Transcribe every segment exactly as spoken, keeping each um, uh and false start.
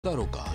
सरोकार।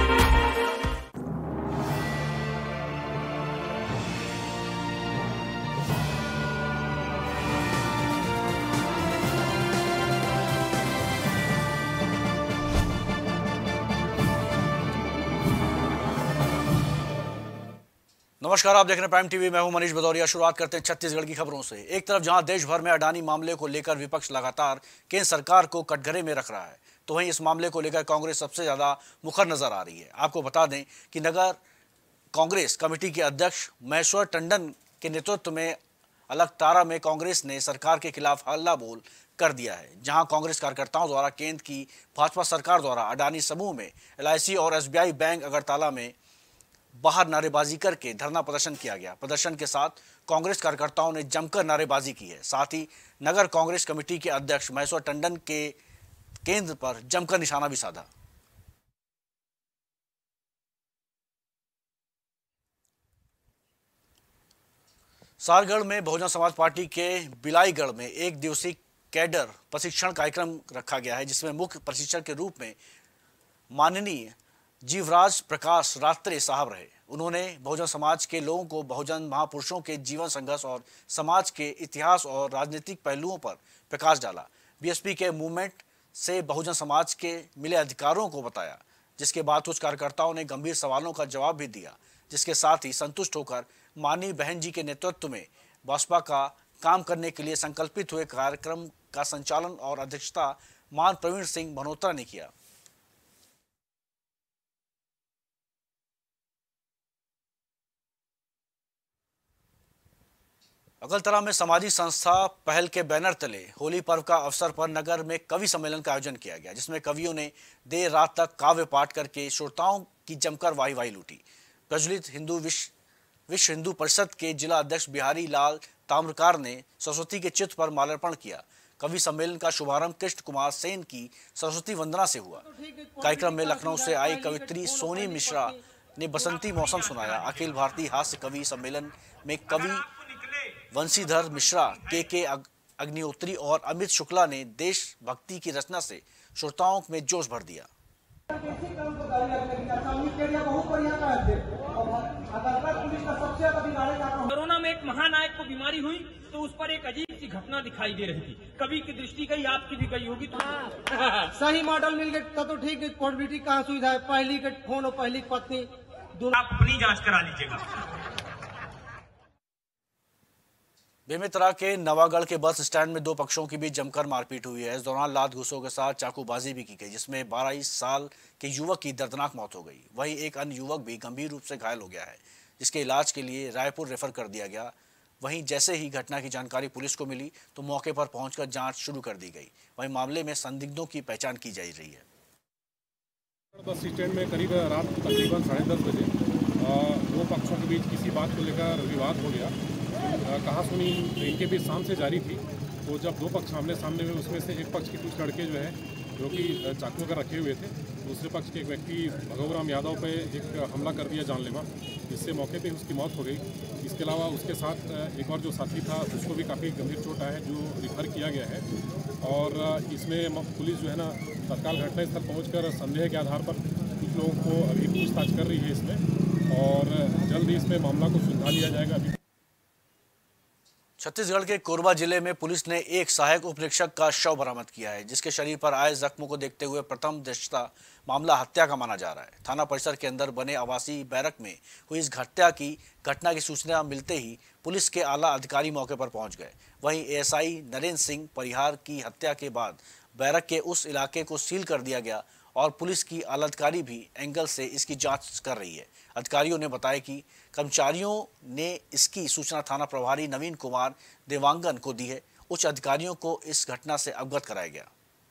नमस्कार, आप देख रहे हैं प्राइम टीवी। मैं हूं मनीष भदौरिया। शुरुआत करते हैं छत्तीसगढ़ की खबरों से। एक तरफ जहां देश भर में अडानी मामले को लेकर विपक्ष लगातार केंद्र सरकार को कटघरे में रख रहा है, तो वहीं इस मामले को लेकर कांग्रेस सबसे ज्यादा मुखर नजर आ रही है। आपको बता दें कि नगर कांग्रेस कमेटी के अध्यक्ष महेश्वर टंडन के नेतृत्व में अलकतरा में कांग्रेस ने सरकार के खिलाफ हल्ला बोल कर दिया है, जहां कांग्रेस कार्यकर्ताओं द्वारा केंद्र की भाजपा सरकार द्वारा अडानी समूह में एल आई सी और S B I bank Agartala में बाहर नारेबाजी करके धरना प्रदर्शन किया गया। प्रदर्शन के साथ कांग्रेस कार्यकर्ताओं ने जमकर नारेबाजी की है। साथ ही नगर कांग्रेस कमेटी के अध्यक्ष महेश्वर टंडन के केंद्र पर जमकर निशाना भी साधा। सारगढ़ में बहुजन समाज पार्टी के बिलाईगढ़ में एक दिवसीय कैडर प्रशिक्षण कार्यक्रम रखा गया है, जिसमें मुख्य प्रशिक्षक के रूप में माननीय जीवराज प्रकाश रात्रे साहब रहे। उन्होंने बहुजन समाज के लोगों को बहुजन महापुरुषों के जीवन संघर्ष और समाज के इतिहास और राजनीतिक पहलुओं पर प्रकाश डाला। बी एस पी के मूवमेंट से बहुजन समाज के मिले अधिकारों को बताया, जिसके बाद कुछ कार्यकर्ताओं ने गंभीर सवालों का जवाब भी दिया, जिसके साथ ही संतुष्ट होकर माननीय बहन जी के नेतृत्व में भाजपा का काम करने के लिए संकल्पित हुए कार्यक्रम का संचालन और अध्यक्षता मान प्रवीण सिंह मल्होत्रा ने किया। अगलतरा में सामाजिक संस्था पहल के बैनर तले होली पर्व का अवसर पर नगर में कवि सम्मेलन का आयोजन किया गया, जिसमें कवियों ने देर रात तक काव्य पाठ करके श्रोताओं की जमकर वाही वाही लूटी। प्रज्वलित हिंदू विश्व विश्व हिंदू परिषद के जिला अध्यक्ष बिहारी लाल ताम्रकार ने सरस्वती के चित्र पर माल्यार्पण किया। कवि सम्मेलन का शुभारंभ कृष्ण कुमार सेन की सरस्वती वंदना से हुआ। कार्यक्रम में लखनऊ से आई कवित्री सोनी मिश्रा ने बसंती मौसम सुनाया। अखिल भारतीय हास्य कवि सम्मेलन में कवि वंशीधर मिश्रा, के के अग्निहोत्री और अमित शुक्ला ने देशभक्ति की रचना से श्रोताओं में जोश भर दिया। कोरोना में एक महानायक को बीमारी हुई तो उस पर एक अजीब सी घटना दिखाई दे रही थी। कवि की दृष्टि गई, आपकी भी गई होगी। तो सही मॉडल मिल गया तो ठीक है। पोर्टबिलिटी कहाँ सुविधा है? पहली के फोन और पहली पत्नी दोनों। आप अपनी जांच करा लीजिएगा। बेमेतरा के नवागढ़ के बस स्टैंड में दो पक्षों के बीच जमकर मारपीट हुई है। इस दौरान लात घूसों के साथ चाकूबाजी भी की गई, जिसमें बाईस साल के युवक की दर्दनाक मौत हो गई। वहीं एक अन्य युवक भी गंभीर रूप से घायल हो गया है, जिसके इलाज के लिए रायपुर रेफर कर दिया गया। वहीं जैसे ही घटना की जानकारी पुलिस को मिली तो मौके पर पहुंचकर जांच शुरू कर दी गई। वहीं मामले में संदिग्धों की पहचान की जा रही है। बस स्टैंड में करीब रात तकरीबन साढ़े दस बजे दो पक्षों के बीच किसी बात को लेकर विवाद हो गया। कहा सुनी इनके बीच शाम से जारी थी। तो जब दो पक्ष आमने सामने हुए, उसमें से एक पक्ष के कुछ लड़के जो है जो कि चाकू कर रखे हुए थे, दूसरे पक्ष के एक व्यक्ति भगवराम यादव पे एक हमला कर दिया जानलेवा, जिससे मौके पे उसकी मौत हो गई। इसके अलावा उसके साथ एक और जो साथी था उसको भी काफ़ी गंभीर चोट आया है, जो रिफर किया गया है। और इसमें पुलिस जो है ना तत्काल घटनास्थल पहुंचकर संदेह के आधार पर कुछ लोगों को अभी पूछताछ कर रही है इसमें, और जल्द ही इसमें मामला को सुलझा लिया जाएगा। अभी छत्तीसगढ़ के कोरबा जिले में पुलिस ने एक सहायक उप निरीक्षक का शव बरामद किया है, जिसके शरीर पर आए जख्मों को देखते हुए प्रथम दृष्टया मामला हत्या का माना जा रहा है। थाना परिसर के अंदर बने आवासीय बैरक में हुई इस हत्या की घटना की सूचना मिलते ही पुलिस के आला अधिकारी मौके पर पहुंच गए। वहीं A S I Narendra Singh Parihar की हत्या के बाद बैरक के उस इलाके को सील कर दिया गया और पुलिस की आला अधिकारी भी एंगल से इसकी जांच कर रही है। अधिकारियों ने बताया कि कर्मचारियों ने इसकी सूचना थाना प्रभारी नवीन कुमार देवांगन को दी है। उच्च अधिकारियों को इस घटना से अवगत कराया गया।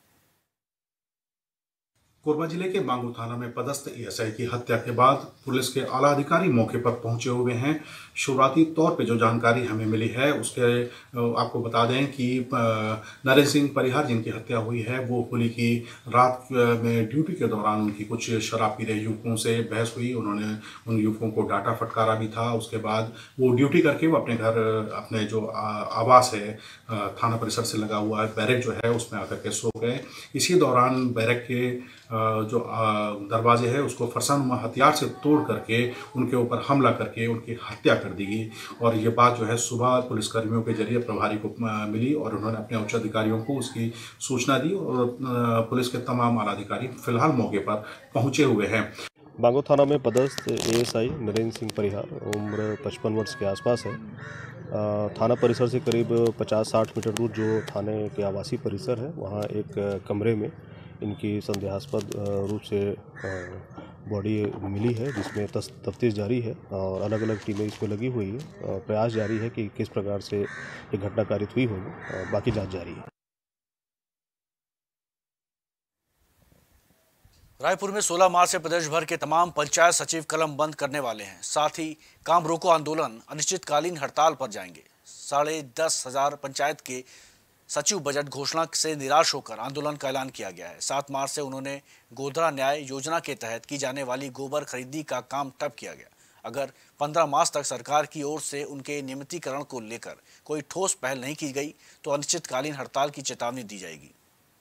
कोरबा जिले के बांगू थाना में पदस्थ ए एस आई की हत्या के बाद पुलिस के आला अधिकारी मौके पर पहुंचे हुए हैं। शुरुआती तौर पे जो जानकारी हमें मिली है उसके आपको बता दें कि नरेंद्र सिंह परिहार जिनकी हत्या हुई है वो होली की रात में ड्यूटी के दौरान उनकी कुछ शराब पी रहे युवकों से बहस हुई। उन्होंने उन युवकों को डांटा फटकारा भी था। उसके बाद वो ड्यूटी करके वो अपने घर अपने जो आवास है थाना परिसर से लगा हुआ है बैरक जो है उसमें आकर के सो गए। इसी दौरान बैरक के जो दरवाजे है उसको फरसानुमा हथियार से तोड़ करके उनके ऊपर हमला करके उनकी हत्या कर दी गई। और ये बात जो है सुबह पुलिसकर्मियों के जरिए प्रभारी को मिली और उन्होंने अपने उच्च अधिकारियों को उसकी सूचना दी और पुलिस के तमाम आला अधिकारी फिलहाल मौके पर पहुंचे हुए हैं। बांगो थाना में पदस्थ एएसआई नरेंद्र सिंह परिहार उम्र पचपन वर्ष के आसपास है। थाना परिसर से करीब पचास साठ मीटर दूर जो थाने के आवासीय परिसर है वहाँ एक कमरे में इनकी संदेहास्पद रूप से बॉडी मिली है, जिसमें तफ्तीश जारी है और अलग अलग टीमें इसमें लगी हुई है। प्रयास जारी है कि किस प्रकार से ये घटना कारित हुई होगी, बाकी जांच जारी है। रायपुर में सोलह मार्च से प्रदेश भर के तमाम पंचायत सचिव कलम बंद करने वाले हैं। साथ ही काम रोको आंदोलन अनिश्चितकालीन हड़ताल पर जाएंगे। साढ़े दस हजार पंचायत के सचिव बजट घोषणा से निराश होकर आंदोलन का ऐलान किया गया है। सात मार्च से उन्होंने गोधरा न्याय योजना के तहत की जाने वाली गोबर खरीदी का काम ठप किया गया। अगर पंद्रह मार्च तक सरकार की ओर से उनके नियमितीकरण को लेकर कोई ठोस पहल नहीं की गई तो अनिश्चितकालीन हड़ताल की चेतावनी दी जाएगी।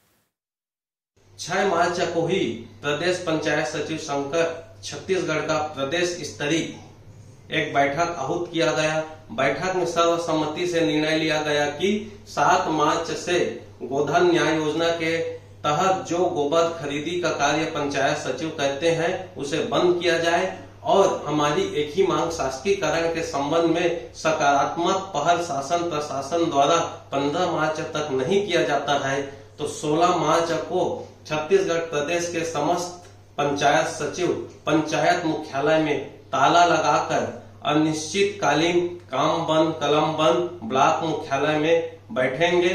छह मार्च को ही प्रदेश पंचायत सचिव संघ छत्तीसगढ़ का प्रदेश स्तरीय एक बैठक आहूत किया गया। बैठक में सर्वसम्मति से निर्णय लिया गया कि सात मार्च से गोधन न्याय योजना के तहत जो गोबर खरीदी का कार्य पंचायत सचिव कहते हैं उसे बंद किया जाए और हमारी एक ही मांग शासकीकरण के संबंध में सकारात्मक पहल शासन प्रशासन द्वारा पंद्रह मार्च तक नहीं किया जाता है तो सोलह मार्च को छत्तीसगढ़ प्रदेश के समस्त पंचायत सचिव पंचायत मुख्यालय में ताला लगाकर अनिश्चितकालीन काम बंद कलम बंद ब्लॉक मुख्यालय में बैठेंगे।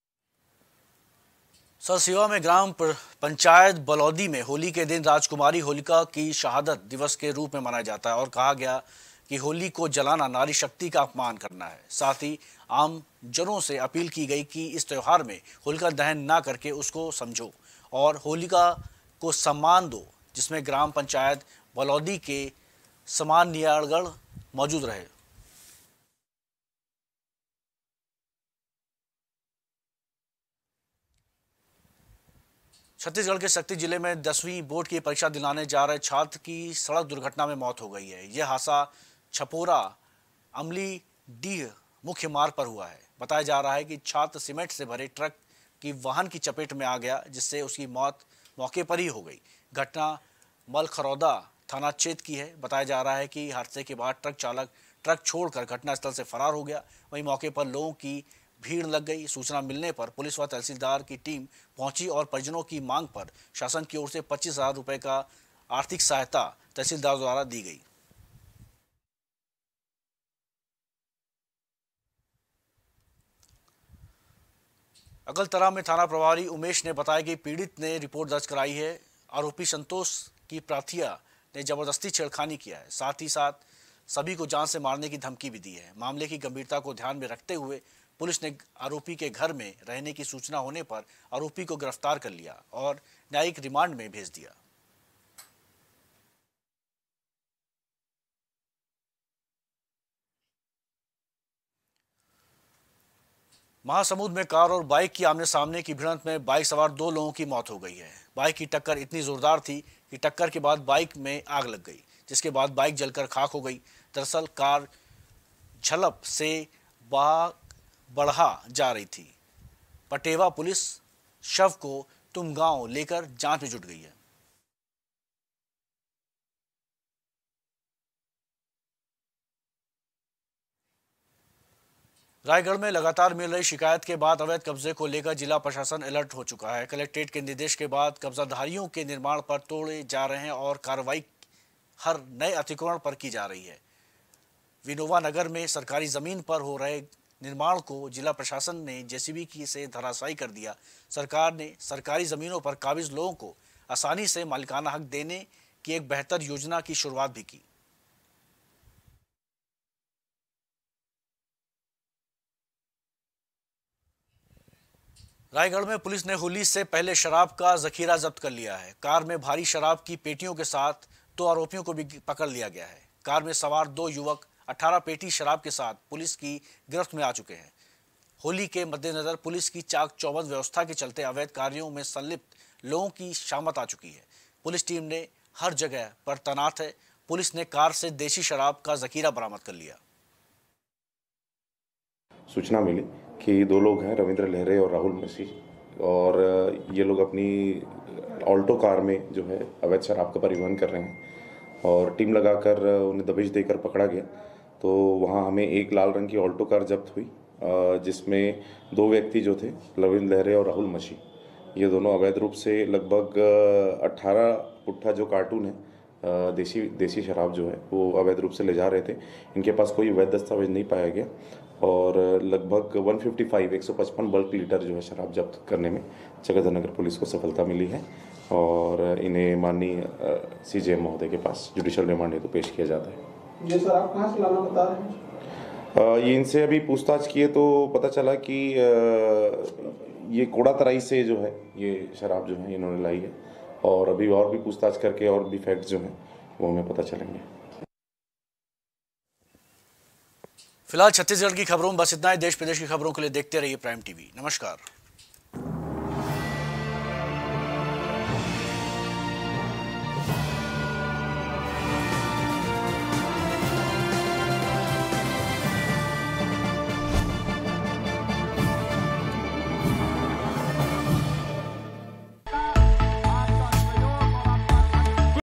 सरसिवा में ग्राम पंचायत बलौदी में होली के दिन राजकुमारी होलिका की शहादत दिवस के रूप में मनाया जाता है और कहा गया कि होली को जलाना नारी शक्ति का अपमान करना है। साथ ही आम जनों से अपील की गई कि इस त्योहार में होलिका दहन ना करके उसको समझो और होलिका को सम्मान दो, जिसमें ग्राम पंचायत बलौदी के समान नियाड़गढ़ मौजूद रहे। छत्तीसगढ़ के शक्ति जिले में दसवीं बोर्ड की परीक्षा दिलाने जा रहे छात्र की सड़क दुर्घटना में मौत हो गई है। यह हादसा छपोरा अमली डीह मुख्य मार्ग पर हुआ है। बताया जा रहा है कि छात्र सीमेंट से भरे ट्रक की वाहन की चपेट में आ गया, जिससे उसकी मौत मौके पर ही हो गई। घटना मलखरौदा थाना क्षेत्र की है। बताया जा रहा है कि हादसे के बाद ट्रक चालक ट्रक छोड़कर घटनास्थल से फरार हो गया। वहीं मौके पर लोगों की भीड़ लग गई। सूचना मिलने पर पुलिस व तहसीलदार की टीम पहुंची और परिजनों की मांग पर शासन की ओर से पच्चीस हजार रुपए का आर्थिक सहायता तहसीलदार द्वारा दी गई। अकलतरा में थाना प्रभारी उमेश ने बताया कि पीड़ित ने रिपोर्ट दर्ज कराई है। आरोपी संतोष की प्राथिया ने जबरदस्ती छेड़खानी किया है, साथ ही साथ सभी को जान से मारने की धमकी भी दी है। मामले की गंभीरता को ध्यान में रखते हुए पुलिस ने आरोपी के घर में रहने की सूचना होने पर आरोपी को गिरफ्तार कर लिया और न्यायिक रिमांड में भेज दिया। महासमुंद में कार और बाइक की आमने सामने की भिड़ंत में बाइक सवार दो लोगों की मौत हो गई है। बाइक की टक्कर इतनी जोरदार थी कि टक्कर के बाद बाइक में आग लग गई, जिसके बाद बाइक जलकर खाक हो गई। दरअसल कार झलप से बढ़ा जा रही थी। पटेवा पुलिस शव को तुमगांव लेकर जांच में जुट गई है। रायगढ़ में लगातार मिल रही शिकायत के बाद अवैध कब्जे को लेकर जिला प्रशासन अलर्ट हो चुका है। कलेक्ट्रेट के निर्देश के बाद कब्जाधारियों के निर्माण पर तोड़े जा रहे हैं और कार्रवाई हर नए अतिक्रमण पर की जा रही है। विनोवा नगर में सरकारी जमीन पर हो रहे निर्माण को जिला प्रशासन ने जेसीबी की से धराशायी कर दिया। सरकार ने सरकारी जमीनों पर काबिज लोगों को आसानी से मालिकाना हक देने की एक बेहतर योजना की शुरुआत भी की। रायगढ़ में पुलिस ने होली से पहले शराब का जखीरा जब्त कर लिया है। कार में भारी शराब की पेटियों के साथ दो आरोपियों को भी पकड़ लिया गया है। कार में सवार दो युवक अठारह पेटी शराब के साथ पुलिस की गिरफ्त में आ चुके हैं। होली के मद्देनजर पुलिस की चाक चौबंद व्यवस्था के चलते अवैध कार्यों में संलिप्त लोगों की शामत आ चुकी है। पुलिस टीम ने हर जगह पर तैनात है। पुलिस ने कार से देसी शराब का जखीरा बरामद कर लिया। सूचना मिली कि दो लोग हैं, रविंद्र लहरे और राहुल मसीह, और ये लोग अपनी ऑल्टो कार में जो है अवैध शराब का परिवहन कर रहे हैं और टीम लगाकर उन्हें दबिश देकर पकड़ा गया। तो वहाँ हमें एक लाल रंग की ऑल्टो कार जब्त हुई, जिसमें दो व्यक्ति जो थे, रविंद्र लहरे और राहुल मसीह, ये दोनों अवैध रूप से लगभग अट्ठारह पुट्ठा जो कार्टून है देसी देसी शराब जो है वो अवैध रूप से ले जा रहे थे। इनके पास कोई वैध दस्तावेज नहीं पाया गया और लगभग एक सौ पचपन एक सौ पचपन बल्क लीटर जो है शराब जब्त करने में चकधरनगर पुलिस को सफलता मिली है और इन्हें माननीय सीजेएम महोदय के पास जुडिशियल रिमांड हेतु पेश किया जाता है। ये सर आप कहाँ से लाना बता रहे हैं? ये इनसे अभी पूछताछ किए तो पता चला कि ये कोड़ा तराई से जो है ये शराब जो है इन्होंने लाई है और अभी और भी पूछताछ करके और भी फैक्ट्स जो हैं वो हमें पता चलेंगे। फिलहाल छत्तीसगढ़ की खबरों में बस इतना ही। देश प्रदेश की खबरों के लिए देखते रहिए प्राइम टीवी। नमस्कार।